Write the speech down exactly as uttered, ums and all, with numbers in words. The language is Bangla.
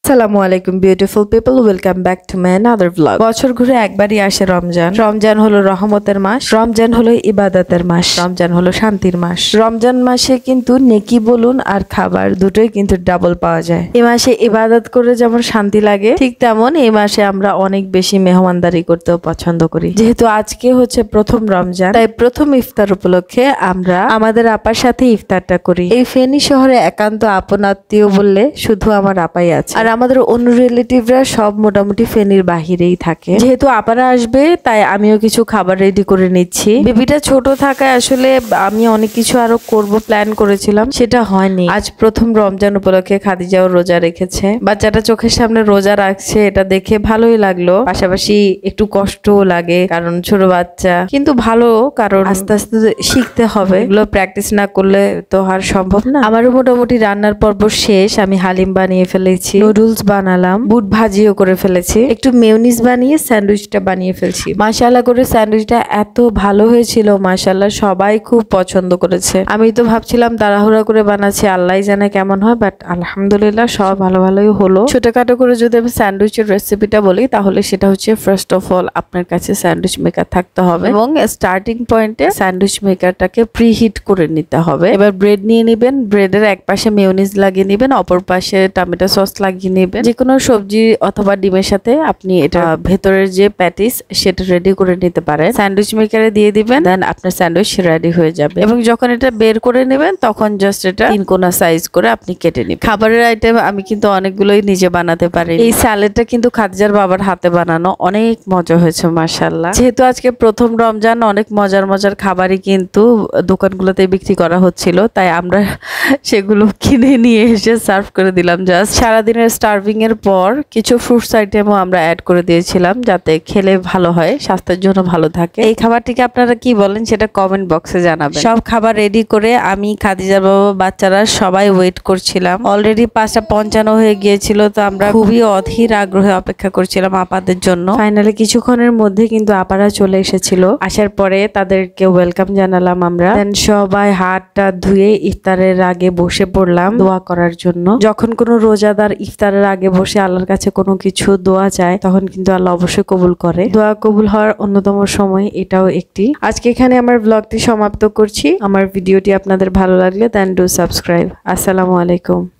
আসসালামু আলাইকুম beautiful people, welcome back to my another blog. বছর ঘুরে একবারই আসে রমজান। রমজান হলো রহমতের মাস, রমজান হলো ইবাদতের মাস, রমজান হলো শান্তির মাস। রমজান মাসে কিন্তু নেকি বলুন আর খাবার দুটোই কিন্তু ডাবল পাওয়া যায়। এই মাসে ইবাদত করে যেমন শান্তি লাগে, ঠিক তেমন এই মাসে আমরা অনেক বেশি মেহমানদারি করতেও পছন্দ করি। যেহেতু আজকে হচ্ছে প্রথম রমজান, তাই প্রথম ইফতার উপলক্ষে আমরা আমাদের আপার সাথে ইফতারটা করি। এই ফেনী শহরে একান্ত আপন আত্মীয় বললে শুধু আমার আপাই আছে, আর আমাদের অন্য রিলেটিভরা সব মোটামুটি ফেনীর বাহিরেই থাকে। যেহেতু আপারা আসবে তাই আমিও কিছু খাবার রেডি করে নিচ্ছি। বেবিটা ছোট থাকায় আসলে আমি অনেক কিছু আরো করব প্ল্যান করেছিলাম, সেটা হয়নি। আজ প্রথম রমজান উপলক্ষে খাদিজাও রোজা রেখেছে, বাচ্চাটা চোখের সামনে রোজা রাখছে, এটা দেখে ভালোই লাগলো। পাশাপাশি একটু কষ্টও লাগে কারণ ছোট বাচ্চা, কিন্তু ভালো কারণ আস্তে আস্তে শিখতে হবে, এগুলো প্র্যাকটিস না করলে তো আর সম্ভব না। আমারও মোটামুটি রান্নার পর্ব শেষ। আমি হালিম বানিয়ে ফেলেছি, নুডলস বানালাম, বুট ভাজিও করে ফেলেছি, একটু মেয়োনিজ বানিয়ে স্যান্ডউইচটা বানিয়ে ফেলছি। মাশাআল্লাহ করে স্যান্ডউইচটা এত ভালো হয়েছিল, মাশাআল্লাহ সবাই খুব পছন্দ করেছে। আমি তো ভাবছিলাম তাড়াহুড়া করে বানাচ্ছি, আল্লাহই জানে কেমন হয়, বাট আলহামদুলিল্লাহ সব ভালো ভালোই হলো। ছোটখাটো করে যদি আমি স্যান্ডউইচের রেসিপিটা বলি তাহলে সেটা হচ্ছে ফার্স্ট অফ অল আপনার কাছে স্যান্ডউইচ মেকার থাকতে হবে এবং স্টার্টিং পয়েন্টে স্যান্ডউইচ মেকারটাকে প্রি হিট করে নিতে হবে। এবার ব্রেড নিয়ে নেবেন, ব্রেডের এক পাশে মেয়োনিজ লাগিয়ে নেবেন, অপর পাশে টমেটো সস লাগিয়ে নেবেন। যে কোনো সবজি অথবা ডিমের সাথে আপনি এটা ভেতরের যে প্যাটিস সেটা রেডি করে নিতে পারেন। স্যান্ডউইচ মেকারে দিয়ে দিবেন, দেন আপনার স্যান্ডউইচ রেডি হয়ে যাবে। এবং যখন এটা বের করে নেবেন তখন জাস্ট এটা তিন কোনা সাইজ করে আপনি কেটে নেবেন। খাবারের আইটেম আমি কিন্তু অনেকগুলোই নিজে বানাতে পারি। এই স্যালাডটা কিন্তু খাদিজার বাবার হাতে বানানো, অনেক মজা হয়েছে মাশাআল্লাহ। যেহেতু আজকে প্রথম রমজান, অনেক মজার মজার খাবারই কিন্তু দোকানগুলোতে বিক্রি করা হচ্ছিল, তাই আমরা সেগুলো কিনে নিয়ে এসে সার্ভ করে দিলাম। জাস্ট সারাদিনের স্টার্ভিং এর পর কিছু ফ্রুটস আইটেমও আমরা অ্যাড করে দিয়েছিলাম যাতে খেলে ভালো হয়, স্বাস্থ্যের জন্য ভালো থাকে। এই খাবারটিকে আপনারা কি বলেন সেটা কমেন্ট বক্সে জানাবেন। সব খাবার রেডি করে আমি, খাদিজার বাবা, বাচ্চারা সবাই ওয়েট করছিলাম। অলরেডি পাঁচটা পঞ্চান্ন হয়ে গিয়েছিল, তো আমরা খুবই অধীর আগ্রহে অপেক্ষা করছিলাম আপাদের জন্য। ফাইনালি কিছুক্ষণের মধ্যে কিন্তু আপারা চলে এসেছিল। আসার পরে তাদেরকে ওয়েলকাম জানালাম আমরা। দেন সবাই হাতটা ধুয়ে ইফতারের আগে বসে পড়লাম দোয়া করার জন্য। যখন কোনো রোজাদার ইফতারের আগে বসে আল্লাহর কাছে কোনো কিছু দোয়া চায় তখন কিন্তু আল্লাহ অবশ্যই কবুল করে। দোয়া কবুল হওয়ার অন্যতম সময় এটাও একটি। আজকে এখানে আমার ব্লগটি সমাপ্ত করছি। আমার ভিডিওটি আপনাদের ভালো লাগলে দেন ডু সাবস্ক্রাইব। আসসালামু আলাইকুম।